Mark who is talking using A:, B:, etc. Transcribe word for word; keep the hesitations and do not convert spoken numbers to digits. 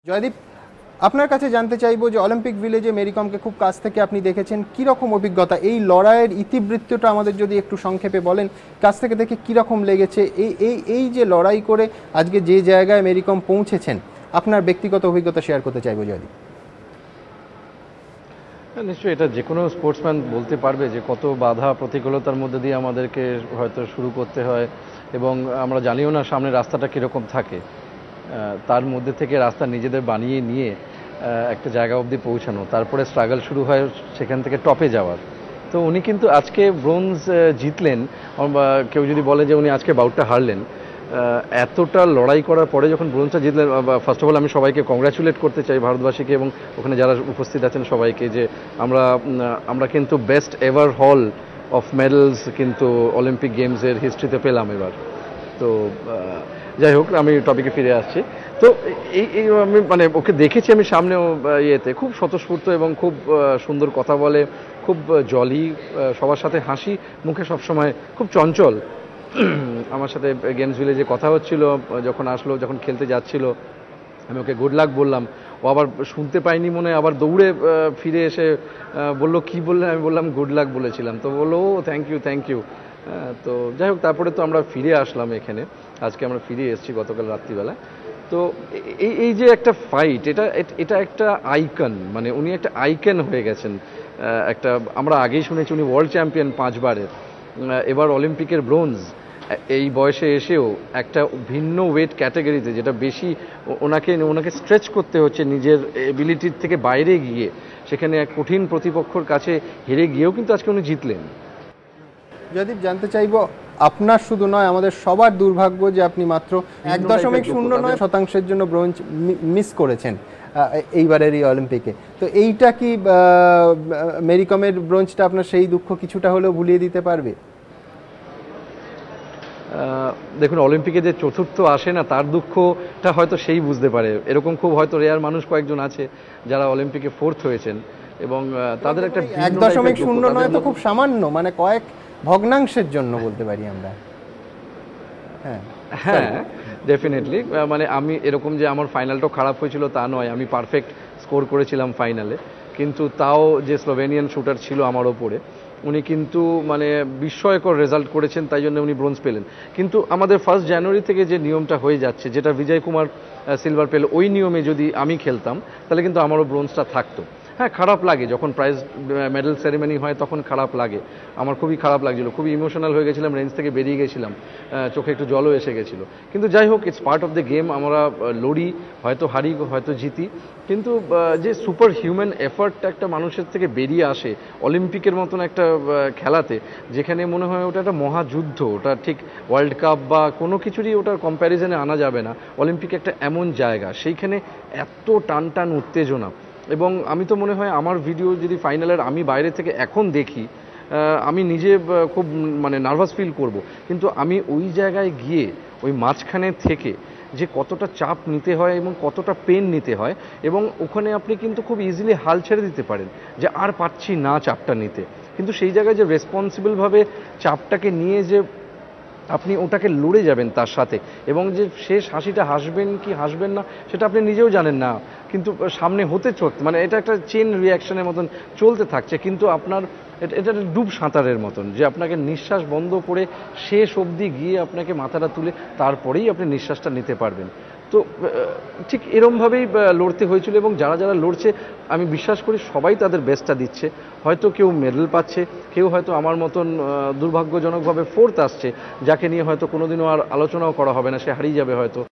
A: জয়দীপ, আপনার কাছে জানতে চাইবো যে অলিম্পিক ভিলেজে মেরিকমকে খুব কাছ থেকে আপনি দেখেছেন, কীরকম অভিজ্ঞতা, এই লড়াইয়ের ইতিবৃত্তটা আমাদের যদি একটু সংক্ষেপে বলেন, কাছ থেকে দেখে কীরকম লেগেছে এই এই এই যে লড়াই করে আজকে যে জায়গায় মেরিকম পৌঁছেছেন, আপনার ব্যক্তিগত অভিজ্ঞতা শেয়ার করতে চাইবো জয়দীপ।
B: নিশ্চয়ই এটা যে কোনো স্পোর্টসম্যান বলতে পারবে যে কত বাধা প্রতিকূলতার মধ্যে দিয়ে আমাদেরকে হয়তো শুরু করতে হয়, এবং আমরা জানিও না সামনে রাস্তাটা কীরকম থাকে। তার মধ্যে থেকে রাস্তা নিজেদের বানিয়ে নিয়ে একটা জায়গা অবধি পৌঁছানো, তারপরে স্ট্রাগল শুরু হয় সেখান থেকে টপে যাওয়ার। তো উনি কিন্তু আজকে ব্রোঞ্জ জিতলেন, কেউ যদি বলে যে উনি আজকে বাউটটা হারলেন, এতটা লড়াই করার পরে যখন ব্রোঞ্জটা জিতলেন, ফার্স্ট অফ অল আমি সবাইকে কংগ্রাচুলেট করতে চাই, ভারতবাসীকে এবং ওখানে যারা উপস্থিত আছেন সবাইকে, যে আমরা আমরা কিন্তু best ever haul of medals কিন্তু অলিম্পিক গেমসের হিস্ট্রিতে পেলাম এবার। তো যাই হোক, আমি টপিকে ফিরে আসছি। তো এই এই আমি মানে ওকে দেখেছি আমি সামনেও ইয়েতে, খুব স্বতঃস্ফূর্ত এবং খুব সুন্দর কথা বলে, খুব জলি, সবার সাথে হাসি মুখে সবসময়, খুব চঞ্চল। আমার সাথে গেমস ভিলেজে কথা হচ্ছিল যখন আসলো, যখন খেলতে যাচ্ছিল, আমি ওকে গুড লাক বললাম, ও আবার শুনতে পাইনি মনে, আবার দৌড়ে ফিরে এসে বললো কি বললেন, আমি বললাম গুড লাক বলেছিলাম। তো বললো ও থ্যাংক ইউ থ্যাংক ইউ। তো যাই হোক, তারপরে তো আমরা ফিরে আসলাম এখানে, আজকে আমরা ফিরে এসেছি গতকাল রাত্রিবেলা। তো এই এই যে একটা ফাইট, এটা এটা একটা আইকন, মানে উনি একটা আইকন হয়ে গেছেন একটা। আমরা আগেই শুনেছি উনি ওয়ার্ল্ড চ্যাম্পিয়ন পাঁচবারের, এবার অলিম্পিকের ব্রোঞ্জ। এই বয়সে এসেও একটা ভিন্ন ওয়েট ক্যাটাগরিতে, যেটা বেশি ওনাকে ওনাকে স্ট্রেচ করতে হচ্ছে নিজের এবিলিটির থেকে বাইরে গিয়ে, সেখানে এক কঠিন প্রতিপক্ষর কাছে হেরে গিয়েও কিন্তু আজকে উনি জিতলেন।
A: জয়দীপ, জানতে চাইবো, আপনার শুধু নয় আমাদের সবার দুর্ভাগ্য যে আপনি মাত্র এক দশমিক শূন্য নয় শতাংশের জন্য ব্রোঞ্জ মিস করেছেন এইবারের এই অলিম্পিকে। তো এইটা কি মেরিকমের ব্রোঞ্জটা আপনার সেই দুঃখ কিছুটা হলেও ভুলিয়ে দিতে পারবে?
B: দেখুন, অলিম্পিকে যে চতুর্থ আসে না, তার দুঃখটা হয়তো সেই বুঝতে পারে। এরকম খুব হয়তো রেয়ার মানুষ কয়েকজন আছে যারা অলিম্পিকে ফোর্থ হয়েছেন, এবং তাদের একটা
A: এক দশমিক শূন্য নয় তো খুব সামান্য, মানে কয়েক ভগ্নাংশের জন্য বলতে পারি আমরা। হ্যাঁ
B: হ্যাঁ ডেফিনেটলি, মানে আমি এরকম যে আমার ফাইনালটাও খারাপ হয়েছিল তা নয়, আমি পারফেক্ট স্কোর করেছিলাম ফাইনালে, কিন্তু তাও যে স্লোভেনিয়ান শুটার ছিল আমার ওপরে, উনি কিন্তু মানে বিস্ময়কর রেজাল্ট করেছেন, তাই জন্য উনি ব্রোঞ্জ পেলেন। কিন্তু আমাদের ফার্স্ট জানুয়ারি থেকে যে নিয়মটা হয়ে যাচ্ছে, যেটা বিজয় কুমার সিলভার পেল, ওই নিয়মে যদি আমি খেলতাম তাহলে কিন্তু আমারও ব্রোঞ্জটা থাকতো। হ্যাঁ, খারাপ লাগে যখন প্রাইজ মেডেল সেরেমনি হয়, তখন খারাপ লাগে। আমার খুবই খারাপ লাগছিল, খুবই ইমোশনাল হয়ে গেছিলাম, রেঞ্জ থেকে বেরিয়ে গেছিলাম, চোখে একটু জলও এসে গেছিলো। কিন্তু যাই হোক, it's part of the game. আমরা লড়ি, হয়তো হারি হয়তো জিতি, কিন্তু যে সুপার হিউম্যান এফার্টটা একটা মানুষের থেকে বেরিয়ে আসে অলিম্পিকের মতন একটা খেলাতে, যেখানে মনে হয় ওটা একটা মহাযুদ্ধ, ওটা ঠিক ওয়ার্ল্ড কাপ বা কোনো কিছুরই ওটার কম্প্যারিজনে আনা যাবে না। অলিম্পিক একটা এমন জায়গা, সেইখানে এত টান টান উত্তেজনা, এবং আমি তো মনে হয় আমার ভিডিও যদি ফাইনালের আমি বাইরে থেকে এখন দেখি, আমি নিজে খুব মানে নার্ভাস ফিল করব, কিন্তু আমি ওই জায়গায় গিয়ে ওই মাঝখানে থেকে যে কতটা চাপ নিতে হয় এবং কতটা পেন নিতে হয়, এবং ওখানে আপনি কিন্তু খুব ইজিলি হাল ছেড়ে দিতে পারেন যে আর পারছি না চাপটা নিতে, কিন্তু সেই জায়গায় যে রেসপন্সিবলভাবে চাপটাকে নিয়ে যে আপনি ওটাকে লড়ে যাবেন তার সাথে, এবং যে শেষ হাসিটা হাসবেন কি হাসবেন না সেটা আপনি নিজেও জানেন না, কিন্তু সামনে হতে চলতে মানে এটা একটা চেন রিয়াকশনের মতন চলতে থাকছে, কিন্তু আপনার এটা একটা ডুব সাঁতারের মতন, যে আপনাকে নিঃশ্বাস বন্ধ করে শেষ অবধি গিয়ে আপনাকে মাথাটা তুলে তারপরেই আপনি নিঃশ্বাসটা নিতে পারবেন। তো ঠিক এরমভাবেই লড়তে হয়েছিল, এবং যারা যারা লড়ছে আমি বিশ্বাস করি সবাই তাদের বেস্টটা দিচ্ছে। হয়তো কেউ মেডেল পাচ্ছে, কেউ হয়তো আমার মতন দুর্ভাগ্যজনকভাবে ফোর্থ আসছে, যাকে নিয়ে হয়তো কোনোদিনও আর আলোচনাও করা হবে না, সে হারিয়ে যাবে হয়তো।